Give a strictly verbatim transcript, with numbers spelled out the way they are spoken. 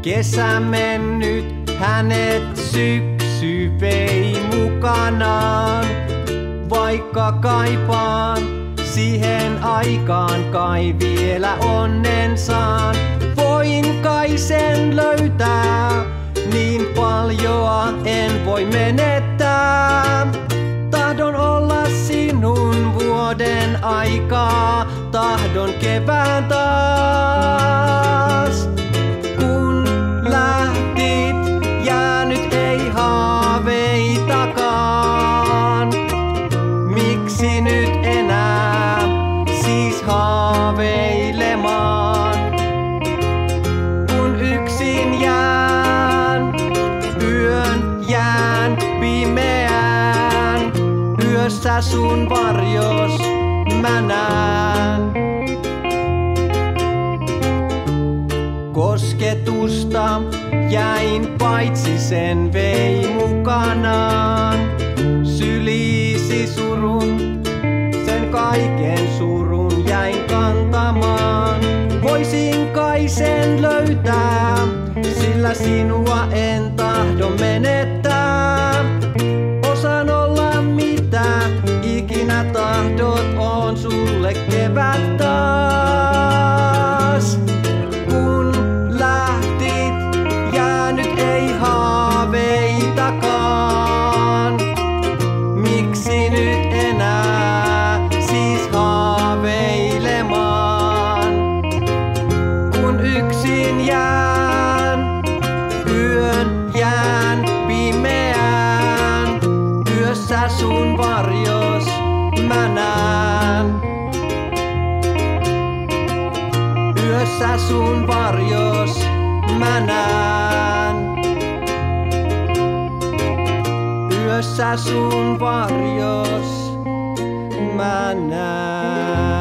Kesä mennyt, hänet syksy vei mukanaan. Vaikka kaipaan siihen aikaan, kai vielä onnen saan. Voin kai sen löytää, niin paljoa en voi menettää. Tahdon olla sinun vuoden aikaa, tahdon kevään taas. Kun lähtit, jäänyt ei haaveitakaan. Miksi nyt enää siis haaveilemaan? Kun yksin jään, yön jään pimeään. Yössä sun varjos mä näen. Kosketusta jäin, paitsi sen vei mukanaan. Syliisi surun, sen kaiken surun jäin kantamaan. Voisin kai sen löytää, sillä sinua en tahdo menettää. Osaan olla mitä ikinä tahdot, on sulle kevät taas. Kun lähtit, jäänyt ei haaveitakaan. Miksi nyt enää siis haaveilemaan? Kun yksin jään, yön jään pimeään. Yössä sun varjos mä näen. Yössä sun varjos mä näen. Yössä sun varjos mä näen.